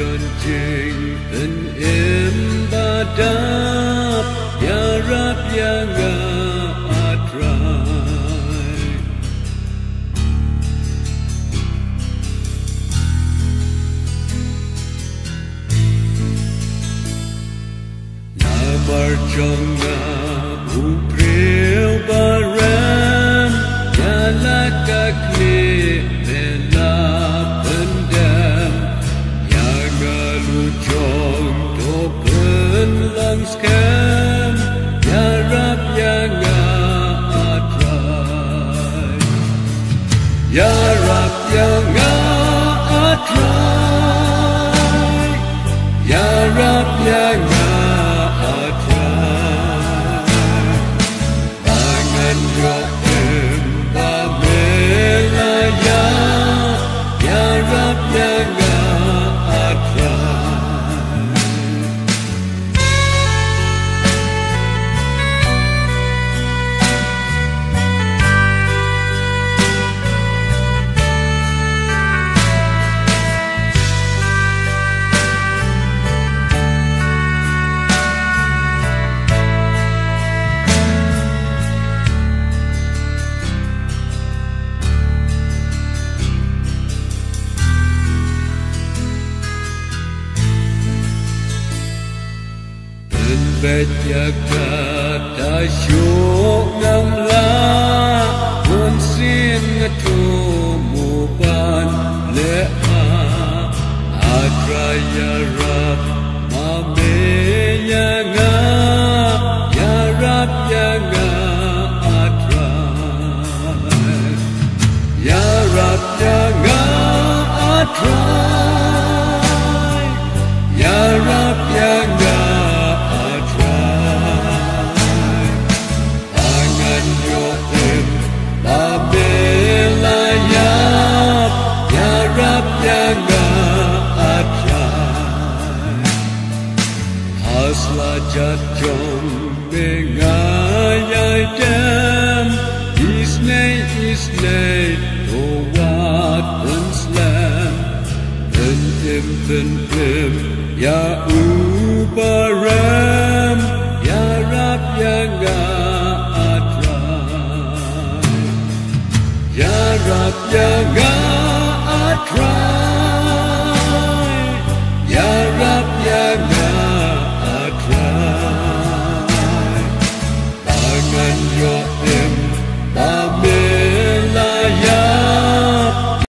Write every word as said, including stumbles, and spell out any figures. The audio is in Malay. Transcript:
kencing dan ibadat ya Rab ya ngatrai Nabar jonga upril baram ya lakakli bela pendam ya ngalucong topen langskem ya Rab ya ngatrai ya Rab ya ngatrai ya Rab ya Bejak kata syuk ngamla pun sin ngetumu ban leha atraya Rab mabe yang ya Rab yang atrai ya Rab yang atrai ya Rab yang Jatjong bengayai dem Isnei isnei Towat penslam Pentim pentim Ya ubaram Ya Rab ya ngatrai Ya Rab ya ngatrai Ya Rab ya ngatrai Tangan yo